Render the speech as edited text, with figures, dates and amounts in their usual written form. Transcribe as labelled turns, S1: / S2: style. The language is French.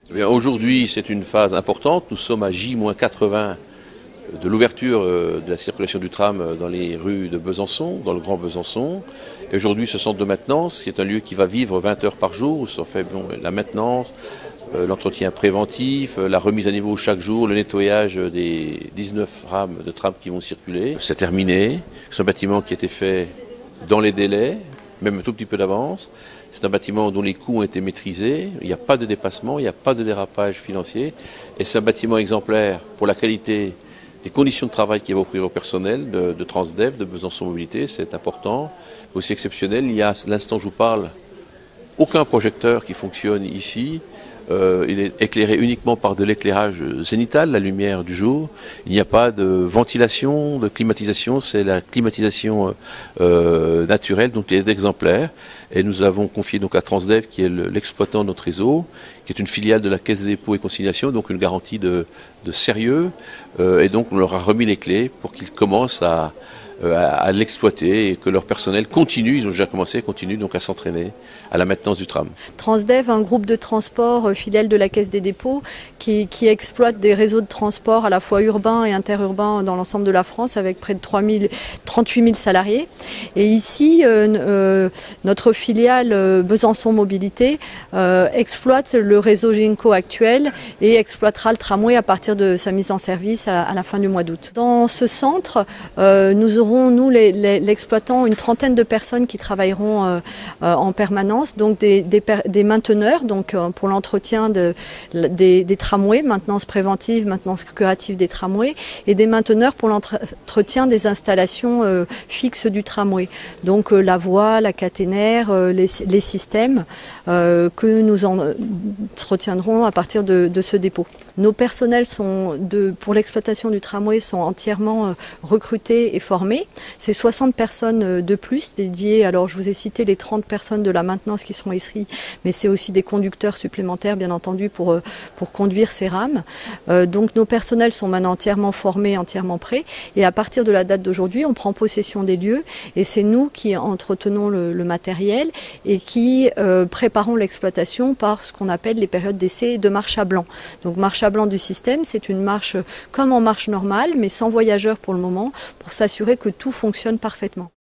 S1: Aujourd'hui, c'est une phase importante. Nous sommes à J-80 de l'ouverture de la circulation du tram dans les rues de Besançon, dans le Grand Besançon. Et aujourd'hui, ce centre de maintenance, qui est un lieu qui va vivre 20 heures par jour, où se fait la maintenance, l'entretien préventif, la remise à niveau chaque jour, le nettoyage des 19 rames de tram qui vont circuler. C'est terminé. C'est un bâtiment qui a été fait dans les délais, même un tout petit peu d'avance. C'est un bâtiment dont les coûts ont été maîtrisés, il n'y a pas de dépassement, il n'y a pas de dérapage financier, et c'est un bâtiment exemplaire pour la qualité des conditions de travail qu'il va offrir au personnel de Transdev, de Besançon Mobilité, c'est important, mais aussi exceptionnel. Il y a, à l'instant où je vous parle, aucun projecteur qui fonctionne ici. Il est éclairé uniquement par de l'éclairage zénital, la lumière du jour. Il n'y a pas de ventilation, de climatisation, c'est la climatisation naturelle, donc il est exemplaire. Et nous avons confié donc à Transdev, qui est l'exploitant de notre réseau, qui est une filiale de la Caisse des dépôts et consignations, donc une garantie de sérieux. Et donc on leur a remis les clés pour qu'ils commencent à l'exploiter et que leur personnel continue, ils ont déjà commencé, continue donc à s'entraîner à la maintenance du tram.
S2: Transdev, un groupe de transport filiale de la Caisse des dépôts qui exploite des réseaux de transport à la fois urbains et interurbains dans l'ensemble de la France avec près de 38 000 salariés. Et ici, notre filiale Besançon Mobilité exploite le réseau Ginko actuel et exploitera le tramway à partir de sa mise en service à la fin du mois d'août. Dans ce centre, nous aurons, nous l'exploitant, une trentaine de personnes qui travailleront en permanence, donc des mainteneurs, donc pour l'entretien des tramways, maintenance préventive, maintenance curative des tramways, et des mainteneurs pour l'entretien des installations fixes du tramway, donc la voie, la caténaire, les systèmes que nous entretiendrons à partir de ce dépôt. Nos personnels pour l'exploitation du tramway sont entièrement recrutés et formés. C'est 60 personnes de plus dédiées. Alors je vous ai cité les 30 personnes de la maintenance qui seront ici, mais c'est aussi des conducteurs supplémentaires bien entendu pour conduire ces rames. Donc nos personnels sont maintenant entièrement formés, entièrement prêts. Et à partir de la date d'aujourd'hui, on prend possession des lieux et c'est nous qui entretenons le matériel et qui préparons l'exploitation par ce qu'on appelle les périodes d'essai et de marche à blanc. Donc marche à blanc du système, c'est une marche comme en marche normale, mais sans voyageurs pour le moment, pour s'assurer que tout fonctionne parfaitement.